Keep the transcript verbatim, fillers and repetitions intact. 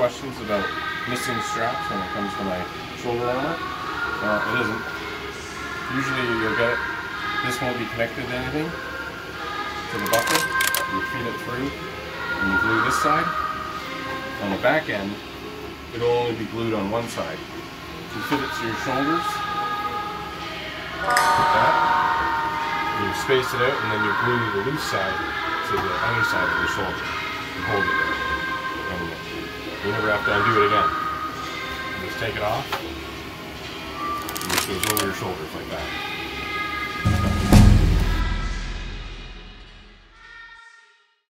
questions about missing straps when it comes to my shoulder armor. Uh, it isn't. Usually you'll get it. This won't be connected to anything, to the buckle. You feed it through and you glue this side. On the back end, it'll only be glued on one side. You fit it to your shoulders, like that. You space it out and then you glue the loose side to the underside of the shoulder and hold it there. And you never have to undo it again. You just take it off and it goes over your shoulders like that.